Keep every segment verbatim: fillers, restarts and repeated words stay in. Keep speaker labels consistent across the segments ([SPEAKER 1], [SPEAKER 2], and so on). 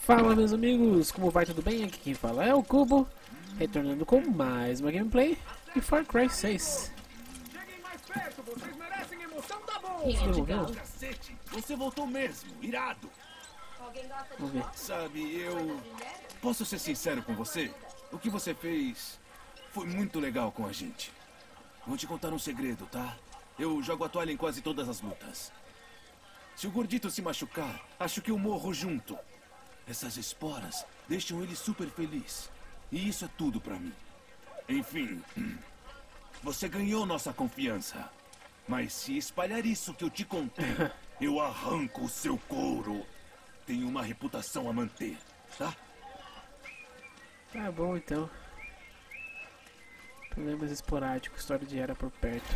[SPEAKER 1] Fala, meus amigos, como vai? Tudo bem? Aqui quem fala é o Cubo, retornando com mais uma gameplay de Far Cry seis.
[SPEAKER 2] Cheguem mais perto, vocês merecem emoção da boa!
[SPEAKER 1] Devolveu?
[SPEAKER 3] Cacete, você voltou mesmo, irado.
[SPEAKER 1] Vamos ver.
[SPEAKER 3] Sabe, eu... Posso ser sincero com você? O que você fez foi muito legal com a gente. Vou te contar um segredo, tá? Eu jogo a toalha em quase todas as lutas. Se o gordito se machucar, acho que eu morro junto. Essas esporas deixam ele super feliz. E isso é tudo pra mim. Enfim, você ganhou nossa confiança. Mas se espalhar isso que eu te contei, eu arranco o seu couro. Tenho uma reputação a manter, tá?
[SPEAKER 1] Tá bom então. Problemas esporádicos, história de era por perto.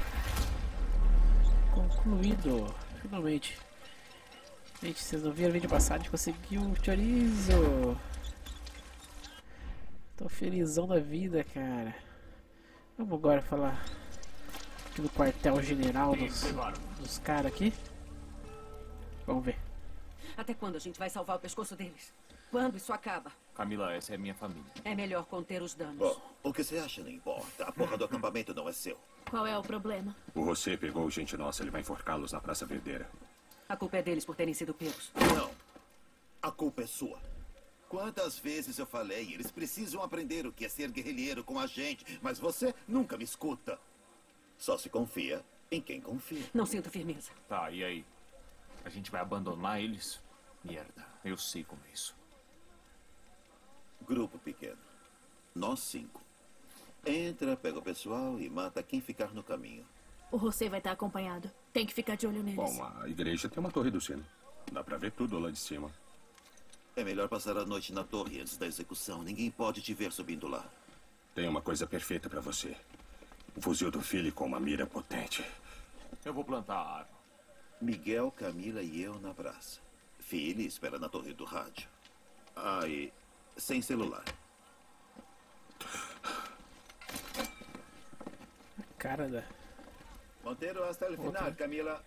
[SPEAKER 1] Concluído, finalmente. Gente, vocês não viram o vídeo passado, a gente conseguiu o chorizo. Tô felizão da vida, cara. Vamos agora falar aqui do quartel general dos, dos caras aqui. Vamos ver.
[SPEAKER 4] Até quando a gente vai salvar o pescoço deles? Quando isso acaba?
[SPEAKER 5] Camila, essa é minha família.
[SPEAKER 4] É melhor conter os danos.
[SPEAKER 6] Bom, o que você acha não importa. A porra do acampamento não é seu.
[SPEAKER 7] Qual é o problema?
[SPEAKER 8] O José pegou gente nossa, ele vai enforcá-los na Praça Verdeira.
[SPEAKER 4] A culpa é deles por terem sido pegos.
[SPEAKER 6] Não. A culpa é sua. Quantas vezes eu falei, eles precisam aprender o que é ser guerrilheiro com a gente, mas você nunca me escuta. Só se confia em quem confia.
[SPEAKER 4] Não sinto firmeza.
[SPEAKER 5] Tá, e aí? A gente vai abandonar eles? Merda, eu sei como é isso.
[SPEAKER 6] Grupo pequeno. Nós cinco. Entra, pega o pessoal e mata quem ficar no caminho.
[SPEAKER 7] O José vai estar acompanhado. Tem que ficar de olho neles.
[SPEAKER 8] Bom, a igreja tem uma torre do sino. Dá pra ver tudo lá de cima.
[SPEAKER 6] É melhor passar a noite na torre antes da execução. Ninguém pode te ver subindo lá.
[SPEAKER 8] Tem uma coisa perfeita pra você. Um fuzil do Philly com uma mira potente.
[SPEAKER 5] Eu vou plantar a arma.
[SPEAKER 6] Miguel, Camila e eu na praça. Philly espera na torre do rádio. Ah, e sem celular.
[SPEAKER 1] Cara da...
[SPEAKER 6] Monteiro hasta el final, Camila.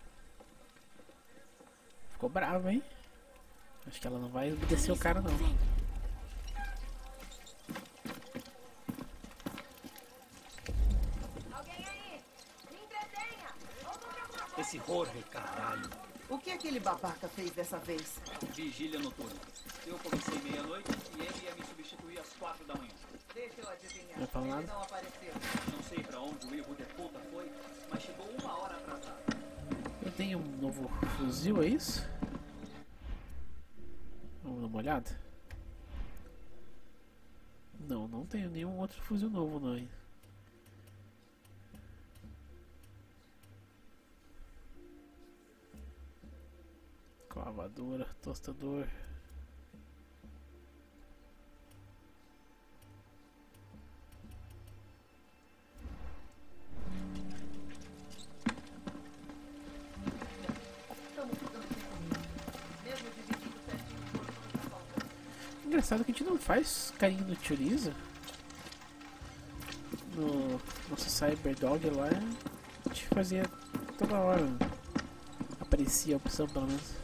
[SPEAKER 1] Ficou bravo, hein? Acho que ela não vai obedecer o cara, não.
[SPEAKER 9] Alguém aí? Me entretenha!
[SPEAKER 3] Esse Jorge, caralho.
[SPEAKER 4] O que aquele babaca fez dessa vez?
[SPEAKER 10] Vigília noturna. Eu comecei meia-noite e ele ia me substituir às quatro da manhã.
[SPEAKER 4] Deixa eu adivinhar.
[SPEAKER 1] Não fala nada.
[SPEAKER 4] Ele não apareceu.
[SPEAKER 10] Não sei pra onde o erro de puta foi, mas chegou uma hora atrasado.
[SPEAKER 1] Eu tenho um novo fuzil, é isso? Vamos dar uma olhada? Não, não tenho nenhum outro fuzil novo não, hein? Clavadora, tostador. Engraçado que a gente não faz carinho no chorizo. No nosso Cyberdog lá, a gente fazia toda hora. Aparecia a opção pelo menos.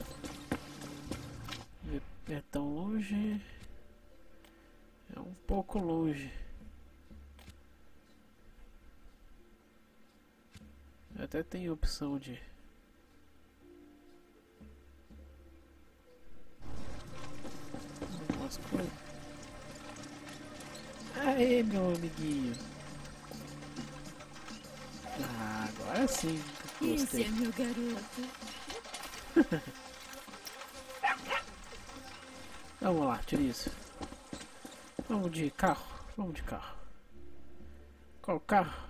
[SPEAKER 1] É tão longe. É um pouco longe. Eu até tem opção de... Algumas coisas. Aê, meu amiguinho. Ah, agora sim.
[SPEAKER 7] Esse
[SPEAKER 1] Gostei.
[SPEAKER 7] é meu garoto.
[SPEAKER 1] Vamos lá, tira isso. Vamos de carro. Vamos de carro. Qual carro?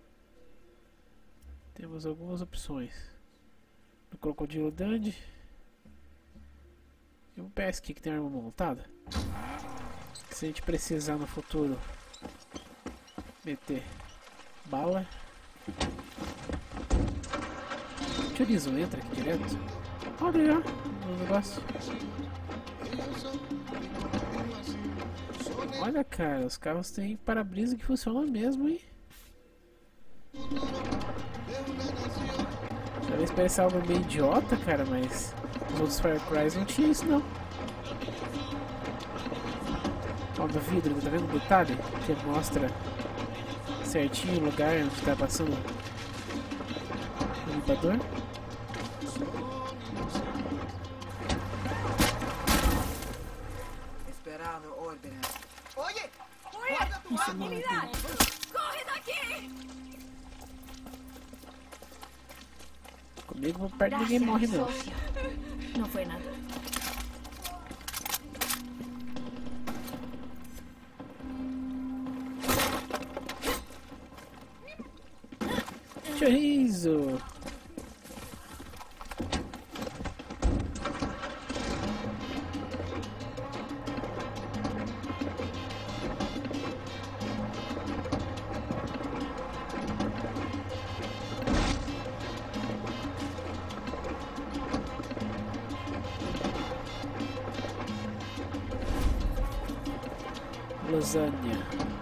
[SPEAKER 1] Temos algumas opções. No Crocodilo Dandy. E um P S aqui que tem arma montada. Que se a gente precisar no futuro meter bala. O chorizo entra aqui direto. Olha aí, ó, o negócio. Olha, cara, os carros têm para-brisa que funciona mesmo, hein? Talvez pareça algo meio idiota, cara, mas os outros Far Cry não tinha isso, não. Ó, no vidro, tá vendo o detalhe? Que mostra certinho o lugar onde tá passando o limpador.
[SPEAKER 11] Esperar no ordem.
[SPEAKER 2] Oye,
[SPEAKER 9] Guarda tu arma. Corre daqui!
[SPEAKER 1] Comigo perto ninguém morre não.
[SPEAKER 7] Não foi nada.
[SPEAKER 1] Chorizo! Lasanha.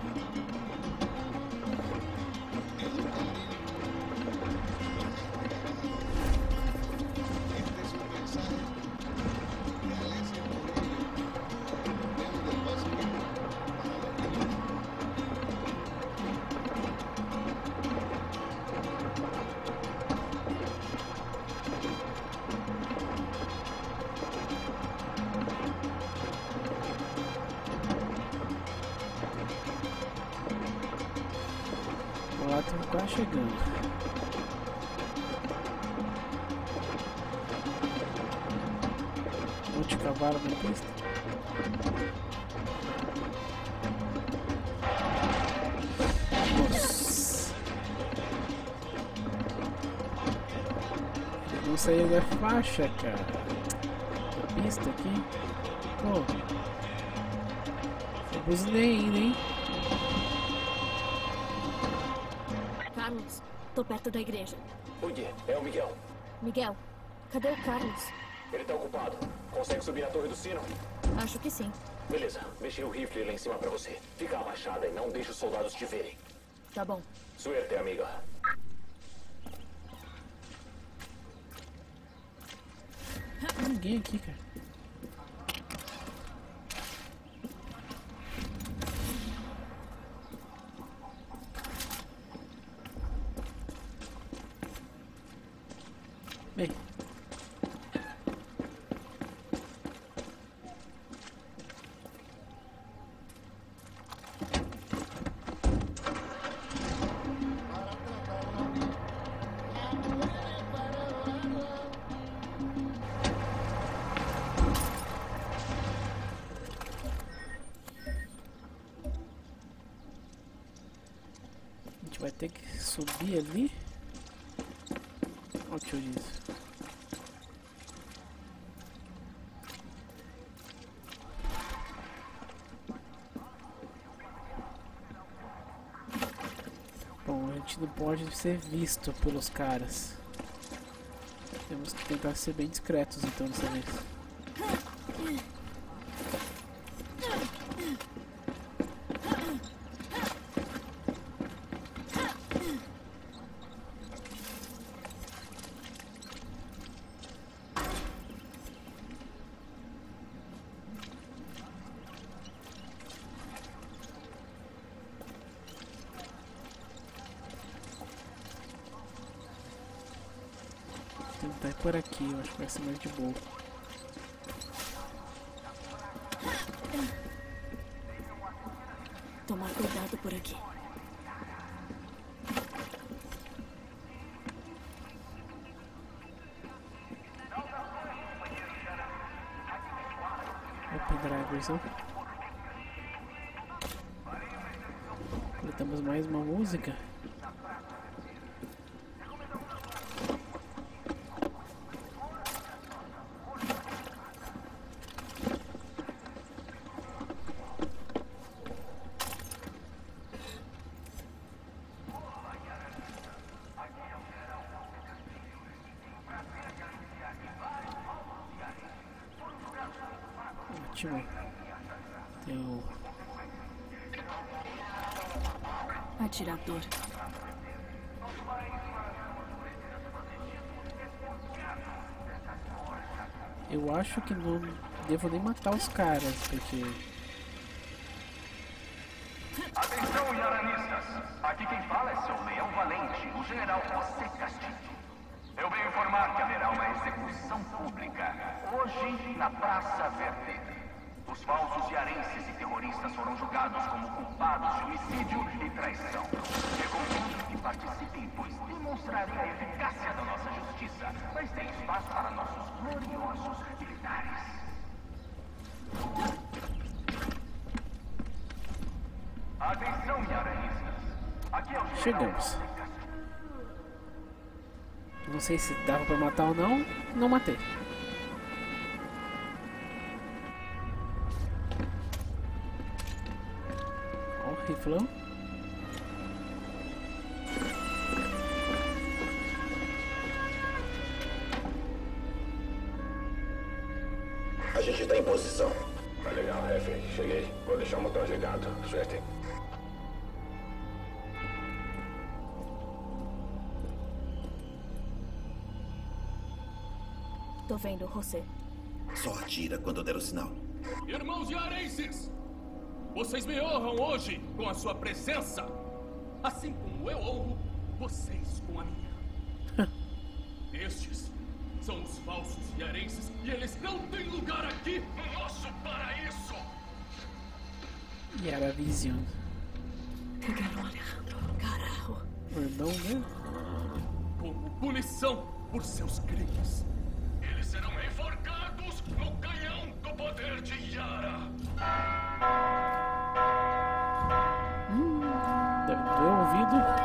[SPEAKER 1] Lá estamos quase chegando. Monte cavalo na pista. Nossa. Não saiu da faixa, cara. Da pista aqui. Pô. Eu buzinei ainda, hein?
[SPEAKER 7] Carlos, tô perto da igreja.
[SPEAKER 12] Oi, é o Miguel.
[SPEAKER 7] Miguel, cadê o Carlos?
[SPEAKER 12] Ele tá ocupado. Consegue subir a torre do sino?
[SPEAKER 7] Acho que sim.
[SPEAKER 12] Beleza, deixei o rifle lá em cima pra você. Fica abaixada e não deixe os soldados te verem.
[SPEAKER 7] Tá bom.
[SPEAKER 12] Suerte, amiga.
[SPEAKER 1] Ninguém aqui, cara. Bem. A gente vai ter que subir ali. Olha o chorizo. Bom, a gente não pode ser visto pelos caras. Temos que tentar ser bem discretos então dessa vez. Tentar ir por aqui, eu acho que vai ser mais de boa.
[SPEAKER 7] Tomar cuidado por aqui.
[SPEAKER 1] Open Drivers, ó. Coletamos mais uma música. Ótimo. Tem o
[SPEAKER 7] Atirador.
[SPEAKER 1] Eu acho que não devo nem matar os caras, porque
[SPEAKER 11] Atenção, yaranistas. Aqui quem fala é seu leão valente, o general José Castillo. Eu venho informar que haverá uma execução pública hoje na Praça Verde. Os falsos cearenses e terroristas foram julgados como culpados de homicídio e traição. Recomendo que participem, pois demonstrarem a eficácia da nossa justiça, mas tem espaço para nossos gloriosos militares. Atenção, yaranistas. Aqui é o general.
[SPEAKER 1] Chegamos. Não sei se dava pra matar ou não. Não matei. Ó, o riflão.
[SPEAKER 8] A gente está em posição. Tá legal, Ref. Cheguei. Vou deixar o motor ligado. Suerte.
[SPEAKER 7] Tô vendo, José.
[SPEAKER 6] Só atira quando der o sinal.
[SPEAKER 13] Irmãos yarenses, vocês me honram hoje com a sua presença, assim como eu honro vocês com a minha. Estes são os falsos yarenses e eles não têm lugar aqui no nosso paraíso.
[SPEAKER 1] Yara Vision.
[SPEAKER 7] Pegaram Alejandro. Carajo.
[SPEAKER 1] O irmão, né?
[SPEAKER 13] Como punição por seus crimes, eles serão enforcados no canhão do poder de Yara.
[SPEAKER 1] Hum, deve doer o ouvido.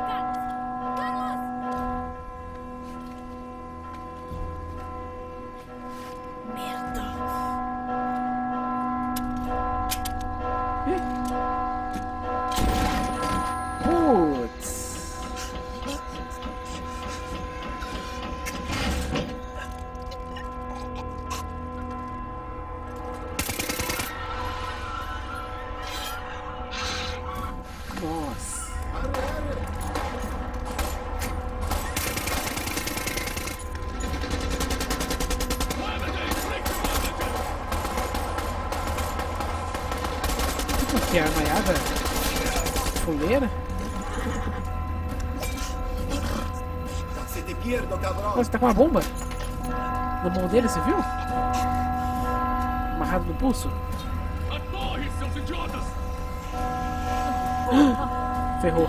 [SPEAKER 1] Que armaiada fuleira.
[SPEAKER 6] Se te pierdo, cabrão.
[SPEAKER 1] Você tá com uma bomba na mão dele, você viu? Amarrado no pulso.
[SPEAKER 13] A torre, seus idiotas!
[SPEAKER 1] Ferrou.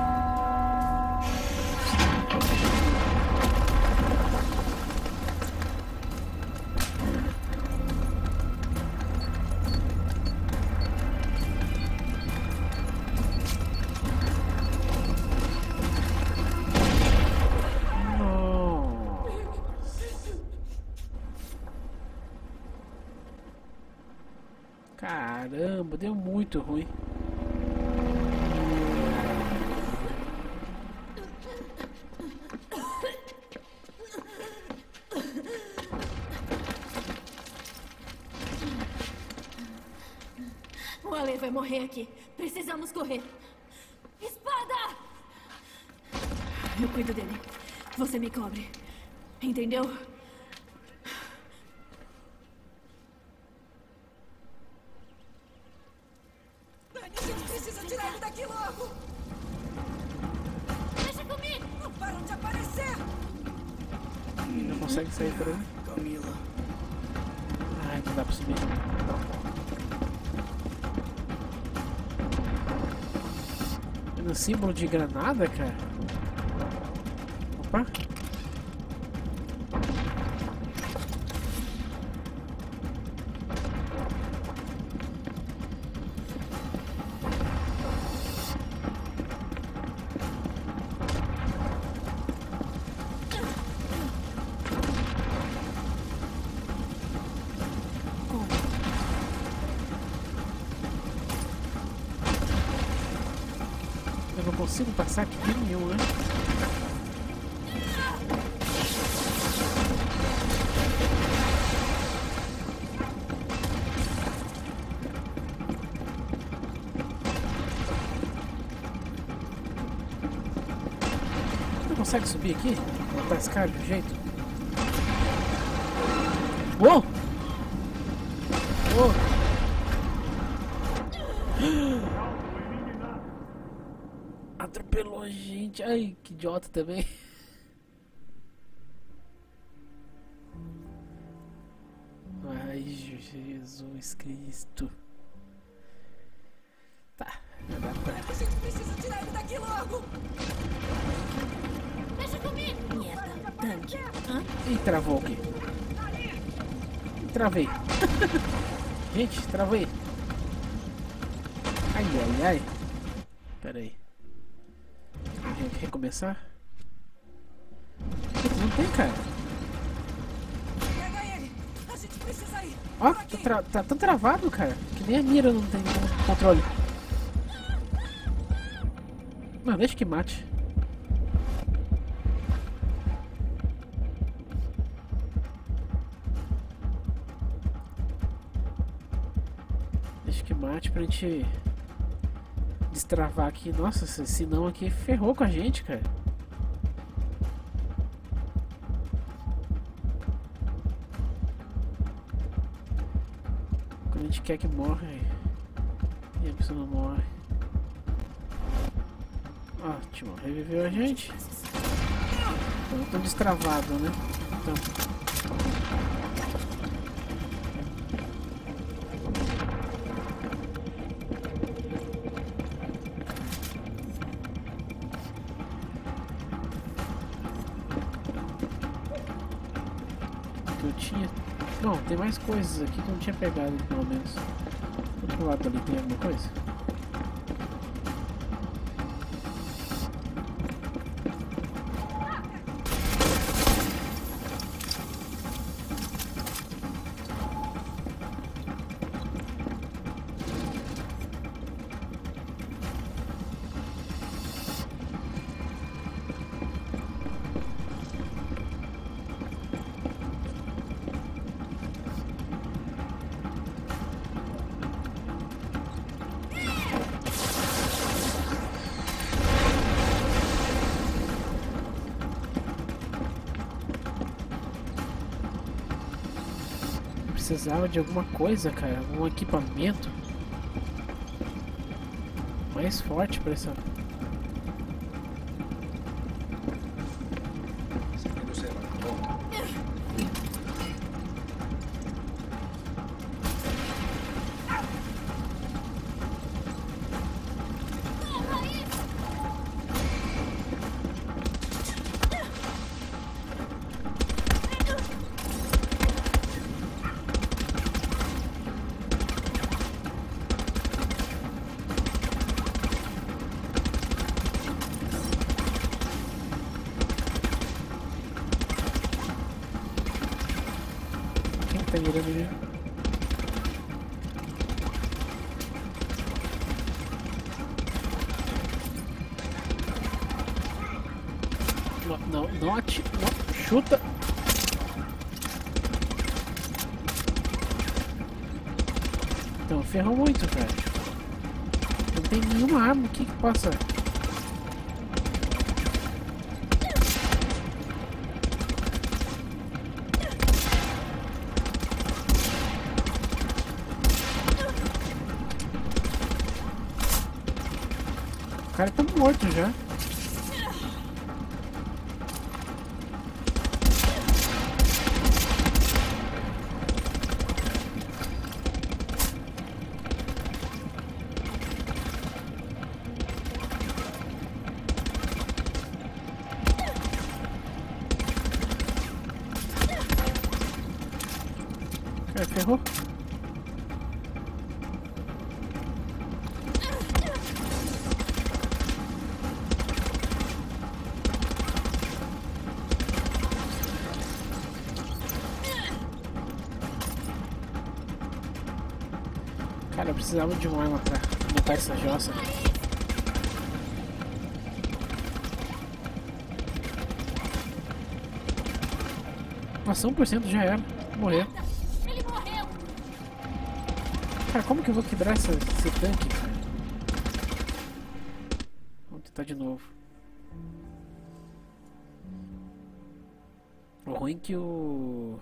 [SPEAKER 1] Caramba, deu muito ruim.
[SPEAKER 7] O Ale vai morrer aqui. Precisamos correr. Espada! Eu cuido dele. Você me cobre. Entendeu?
[SPEAKER 9] A gente precisa tirar ele daqui logo! Deixa comigo! Não param de aparecer!
[SPEAKER 1] Não consegue sair por aí?
[SPEAKER 10] Camila.
[SPEAKER 1] Ai, não dá pra subir. No símbolo de granada, cara. Opa. Eu não consigo passar aqui de nenhum, né? Não consegue subir aqui? Botar esse cara de um jeito? Uou! Uou! atropelou a gente. Ai, que idiota também. Ai, Jesus Cristo. Tá, já dá pra...
[SPEAKER 9] A gente precisa tirar ele daqui logo!
[SPEAKER 7] Deixa comigo!
[SPEAKER 4] Merda, tanque. Hã?
[SPEAKER 1] Ih, travou aqui. Travei. Gente, travei. Ai, ai, ai. Pera aí. Tem que recomeçar? Não tem, cara.
[SPEAKER 9] Pega ele! A gente precisa ir!
[SPEAKER 1] Ó, tá, tra tá tão travado, cara. Que nem a mira não tem controle. Não, deixa que mate. Deixa que mate pra gente destravar aqui. Nossa, senão aqui ferrou com a gente, cara. Quando a gente quer que morre e a pessoa não morre. Ótimo, reviveu a gente. Então tô destravado, né? Então. Que eu tinha. Não, tem mais coisas aqui que eu não tinha pegado, pelo menos. Do outro lado ali tem alguma coisa? Precisava de alguma coisa, cara, algum equipamento mais forte pra essa. Tá mirando ali. Não, não, não atira, não, chuta. Então, ferrou muito, cara. Não tem nenhuma arma aqui que possa. O cara tá morto já. Cara, ferrou. Cara, eu precisava de uma arma pra montar essa jossa. Nossa, um por cento já era. Morreu.
[SPEAKER 7] Ele morreu.
[SPEAKER 1] Cara, como que eu vou quebrar essa, esse tanque, cara? Vamos tentar de novo. O ruim é que o...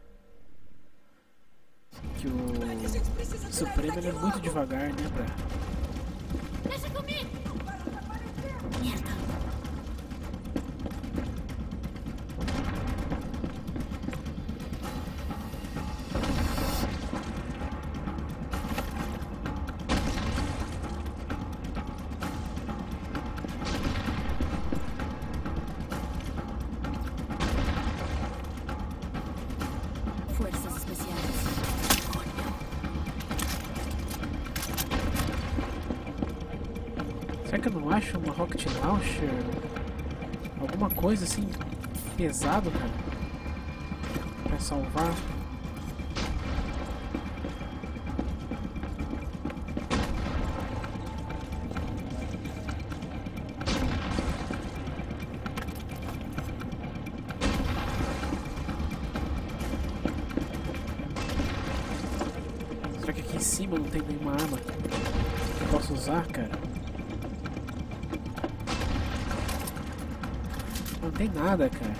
[SPEAKER 1] Que o Supremo ele é muito devagar, né, pra...
[SPEAKER 7] Deixa comigo. Forças especiais.
[SPEAKER 1] Será que eu não acho uma Rocket Launcher? Alguma coisa assim pesado, cara, pra salvar? Será que aqui em cima não tem nenhuma arma que eu possa usar, cara? Não tem nada, cara.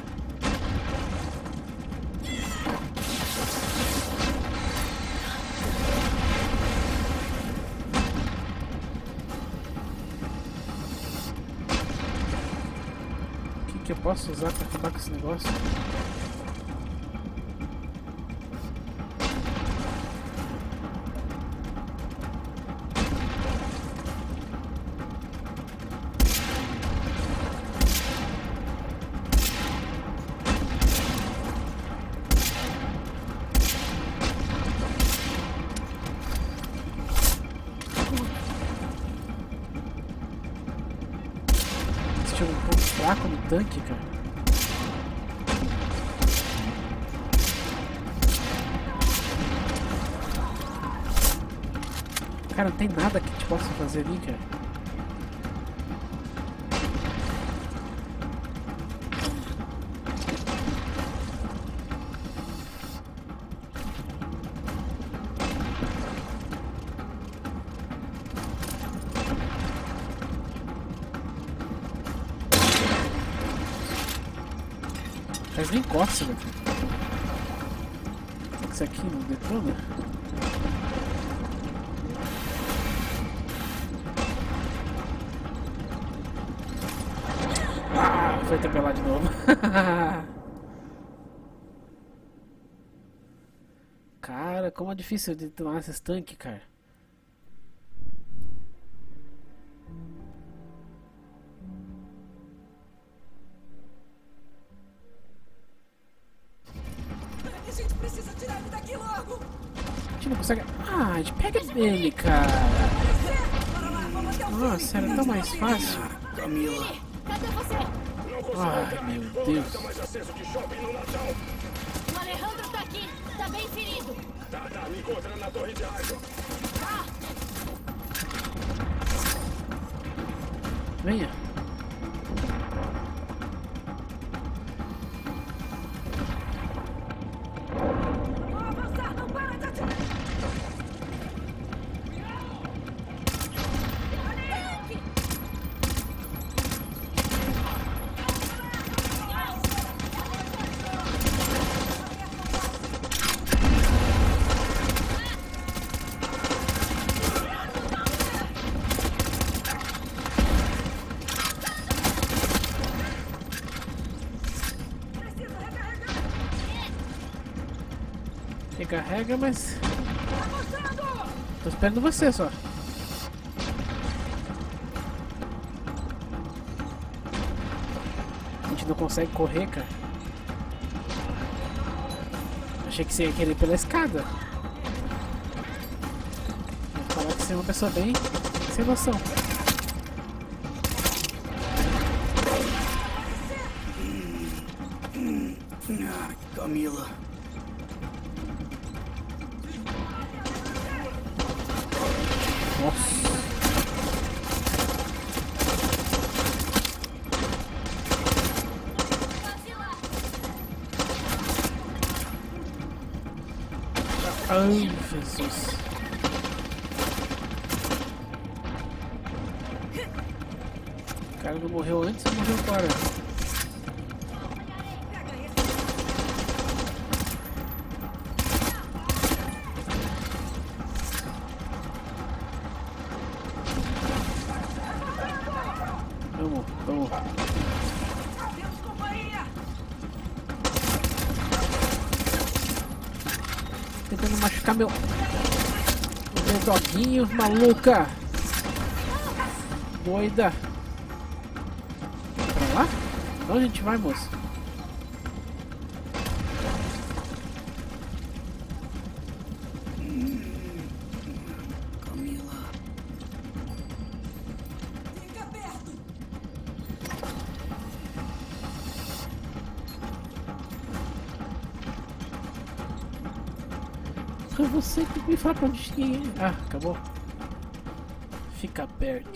[SPEAKER 1] O que que eu posso usar pra acabar com esse negócio? Um pouco fraco no tanque, cara. Cara, não tem nada que te possa fazer ali, cara. Faz nem cócega. Será que isso aqui não detona? Ah, foi atropelar de novo. Cara, como é difícil detonar esses tanques, cara.
[SPEAKER 9] A gente precisa tirar ele daqui logo!
[SPEAKER 1] A gente não consegue... Ah, a gente pega ele, cara. Nossa, era tão mais fácil.
[SPEAKER 7] Camila, cadê você?
[SPEAKER 1] Ai, meu Deus.
[SPEAKER 7] O Alejandro tá aqui, tá bem ferido.
[SPEAKER 8] Tá, tá, me encontra na torre de rádio.
[SPEAKER 7] Ah.
[SPEAKER 1] Venha. Recarrega, mas... Tô esperando você só. A gente não consegue correr, cara. Achei que você ia querer ir pela escada. Vou falar que você é uma pessoa bem sem noção.
[SPEAKER 14] Ah, Camila.
[SPEAKER 1] Nossa. Ai, Jesus. O cara não morreu antes ou morreu agora? Vamos. Tamo, tamo.
[SPEAKER 9] Temos companhia!
[SPEAKER 1] Tentando machucar meu... Meu doguinho, maluca. Doida. Pra lá? Pra onde a gente vai, moço?
[SPEAKER 14] Camila.
[SPEAKER 9] Fica perto!
[SPEAKER 1] É você que me fala pra onde ir. Ah, acabou. Fica perto.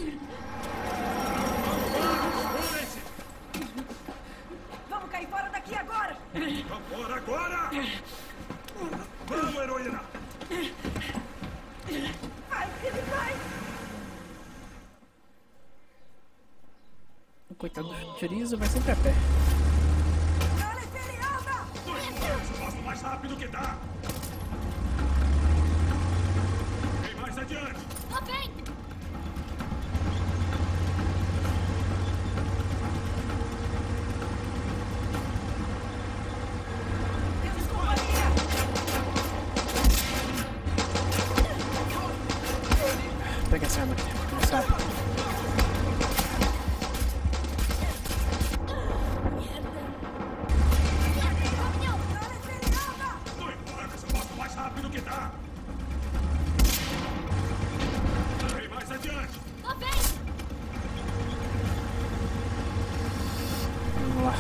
[SPEAKER 9] Vamos cair fora daqui agora!
[SPEAKER 11] Vamos agora! Vamos, heroína!
[SPEAKER 9] Vai, ele vai!
[SPEAKER 1] O coitado do chorizo vai sempre a pé.
[SPEAKER 11] Posso mais rápido que dá! Vem mais adiante!
[SPEAKER 7] Lá vem!
[SPEAKER 9] Temos companhia!
[SPEAKER 1] Pega essa arma aqui. Essa arma.
[SPEAKER 11] Não importa se eu posso mais rápido que dá! Vem mais adiante!
[SPEAKER 7] Lá vem!
[SPEAKER 1] Vamos lá.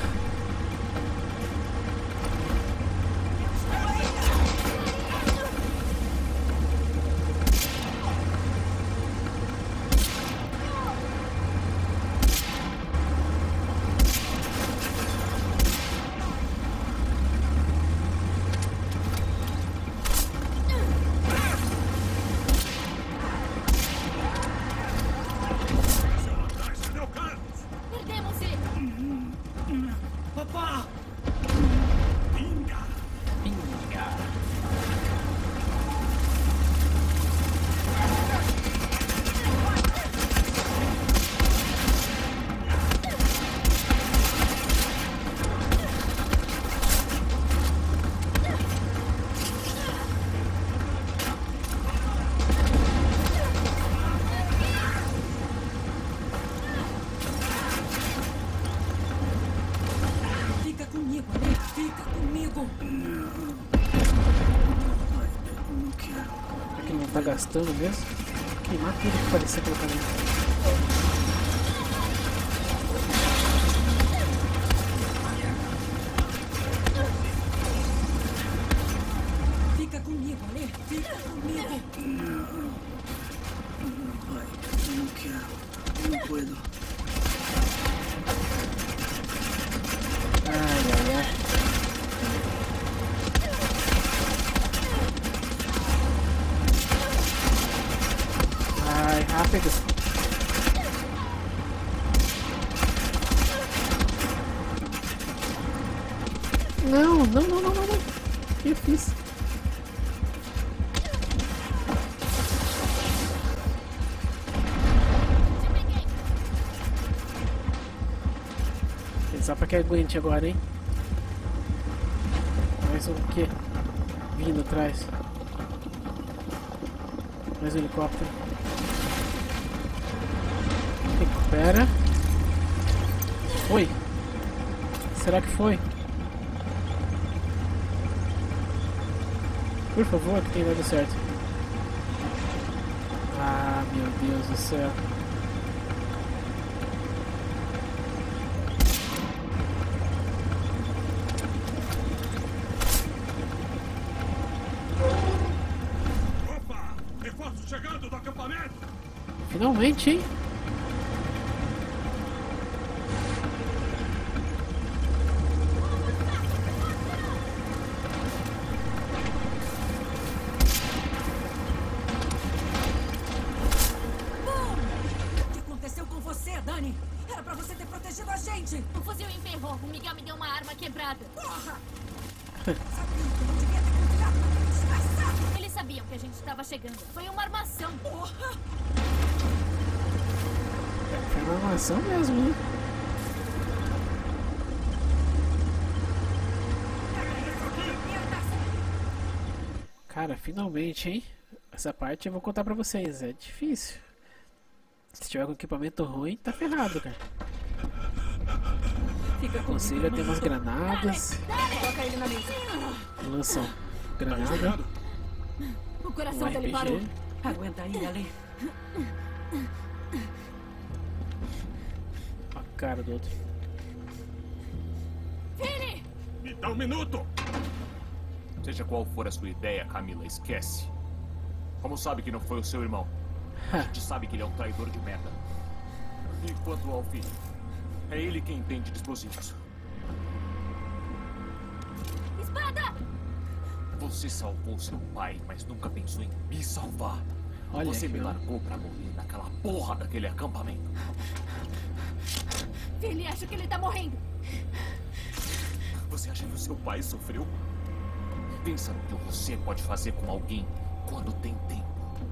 [SPEAKER 7] Perdemos ele!
[SPEAKER 11] Papá!
[SPEAKER 1] Pinga.
[SPEAKER 9] Fica comigo, Ale! Fica comigo!
[SPEAKER 14] Não quero.
[SPEAKER 1] É que ele não tá gastando mesmo? Queimar tudo que parecia pelo caminho.
[SPEAKER 9] Fica comigo, Ale! Fica comigo!
[SPEAKER 14] Pai, não quero. Não puedo.
[SPEAKER 1] Ai, ai, ai. Ai, rápido. Não, não, não, não, não, não. O que eu fiz? Só pra que aguente agora, hein? Mais um que? Vindo atrás. Mais um helicóptero. Recupera. Foi. Será que foi? Por favor, que tenha dado certo. Ah, meu Deus do céu.
[SPEAKER 11] Opa! Reforço chegando do acampamento!
[SPEAKER 1] Finalmente, hein?
[SPEAKER 9] O que aconteceu com você, Dani? Era pra você ter protegido a gente!
[SPEAKER 7] O fuzil emperrou. O Miguel me deu uma arma quebrada.
[SPEAKER 9] Porra! Sabia que eu não devia ter confiado naquele desgraçado!
[SPEAKER 7] Eles sabiam que a gente estava chegando. Foi uma armação.
[SPEAKER 9] Porra!
[SPEAKER 1] Foi uma armação mesmo, né? Cara, finalmente, hein? Essa parte eu vou contar pra vocês, é difícil. Se tiver com equipamento ruim, tá ferrado, cara.
[SPEAKER 4] Fica
[SPEAKER 1] Aconselho a ter umas granadas.
[SPEAKER 7] Coloca ele na mesa.
[SPEAKER 1] Lançam granada.
[SPEAKER 7] O coração
[SPEAKER 1] Um
[SPEAKER 7] dele
[SPEAKER 1] R P G.
[SPEAKER 7] parou.
[SPEAKER 4] Aguenta aí, Ale.
[SPEAKER 1] A cara do outro.
[SPEAKER 7] Vini!
[SPEAKER 13] Me dá um minuto!
[SPEAKER 5] Seja qual for a sua ideia, Camila, esquece. Como sabe que não foi o seu irmão? A gente sabe que ele é um traidor de merda. E quanto ao filho? É ele quem entende de explosivos.
[SPEAKER 7] Espada!
[SPEAKER 5] Você salvou seu pai, mas nunca pensou em me salvar.
[SPEAKER 1] Olha
[SPEAKER 5] Você
[SPEAKER 1] aqui,
[SPEAKER 5] me
[SPEAKER 1] ó.
[SPEAKER 5] largou pra morrer naquela porra daquele acampamento.
[SPEAKER 7] Vini acha que ele tá morrendo.
[SPEAKER 5] Você acha que o seu pai sofreu? Pensa no que você pode fazer com alguém quando tem tempo.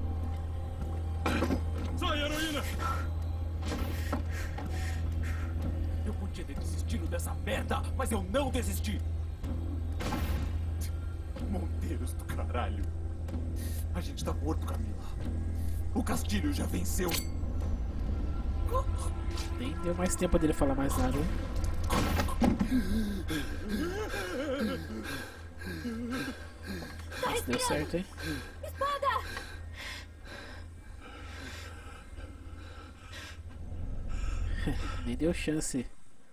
[SPEAKER 13] Sai, heroína!
[SPEAKER 5] Eu podia ter desistido dessa merda, mas eu não desisti. Monteiros do caralho. A gente tá morto, Camila. O Castilho já venceu.
[SPEAKER 1] Nem deu mais tempo dele falar mais nada, hein? Mas deu certo, hein?
[SPEAKER 7] Espada!
[SPEAKER 1] Nem deu chance.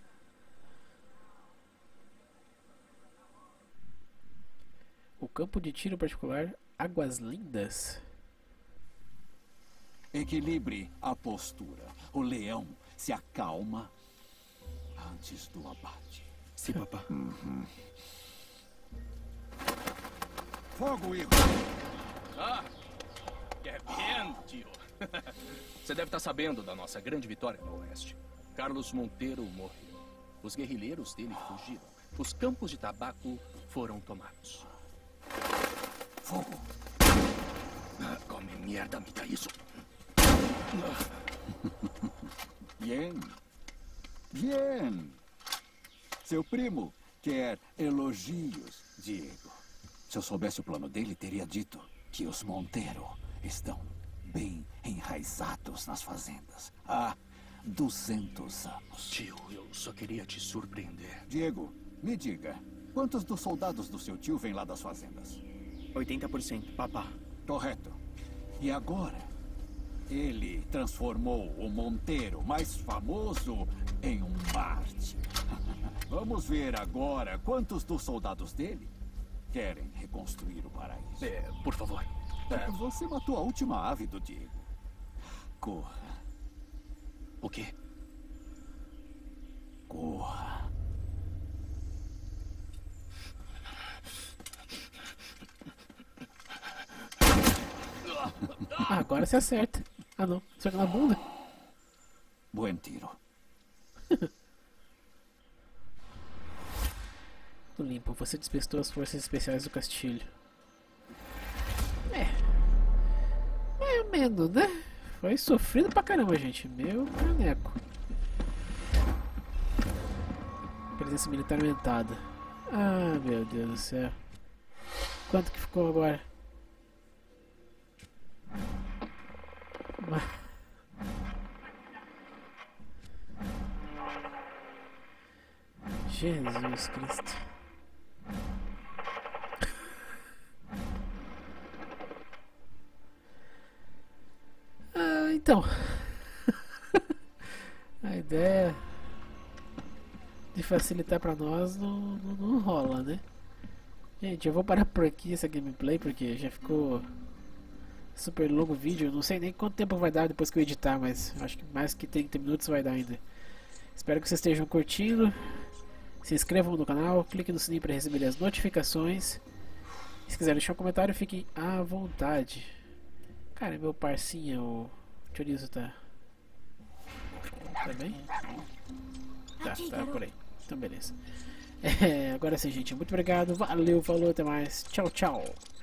[SPEAKER 1] O campo de tiro particular Águas Lindas.
[SPEAKER 15] Equilibre a postura. O leão se acalma antes do abate.
[SPEAKER 14] Sim, papá.
[SPEAKER 15] Uhum. Fogo, hijo!
[SPEAKER 10] Ah, que bem, tio. Você deve estar sabendo da nossa grande vitória no Oeste. Carlos Monteiro morreu. Os guerrilheiros dele fugiram. Os campos de tabaco foram tomados.
[SPEAKER 15] Fogo!
[SPEAKER 10] Ah, come merda, me dá isso.
[SPEAKER 15] Bien. Bien. Seu primo quer elogios, Diego. Se eu soubesse o plano dele, teria dito que os Monteiro estão bem enraizados nas fazendas há duzentos anos.
[SPEAKER 10] Tio, eu só queria te surpreender.
[SPEAKER 15] Diego, me diga, quantos dos soldados do seu tio vêm lá das fazendas?
[SPEAKER 14] oitenta por cento, papá.
[SPEAKER 15] Correto. E agora, ele transformou o Monteiro mais famoso em um Marte. Vamos ver agora quantos dos soldados dele querem reconstruir o paraíso.
[SPEAKER 10] É, por favor. É.
[SPEAKER 15] Você matou a última ave do Diego. Corra.
[SPEAKER 10] O quê?
[SPEAKER 15] Corra.
[SPEAKER 1] Ah, agora você acerta. Ah não, acerta na bunda.
[SPEAKER 15] Buen tiro.
[SPEAKER 1] Tudo limpo, você despistou as forças especiais do Castilho. É. Mais ou menos, né? Foi sofrido pra caramba, gente. Meu caneco. Presença militar aumentada. Ah, meu Deus do céu. Quanto que ficou agora? Jesus Cristo. Ah, então. A ideia de facilitar pra nós não, não, não rola, né? Gente, eu vou parar por aqui essa gameplay porque já ficou super longo o vídeo. Não sei nem quanto tempo vai dar depois que eu editar, mas acho que mais que trinta minutos vai dar ainda. Espero que vocês estejam curtindo. Se inscrevam no canal, clique no sininho para receber as notificações. Se quiser deixar um comentário, fiquem à vontade. Cara, meu parcinho, o Chorizo tá... Tá bem? Tá, tá por aí. Então beleza. É, agora sim, gente. Muito obrigado. Valeu, falou, até mais. Tchau, tchau.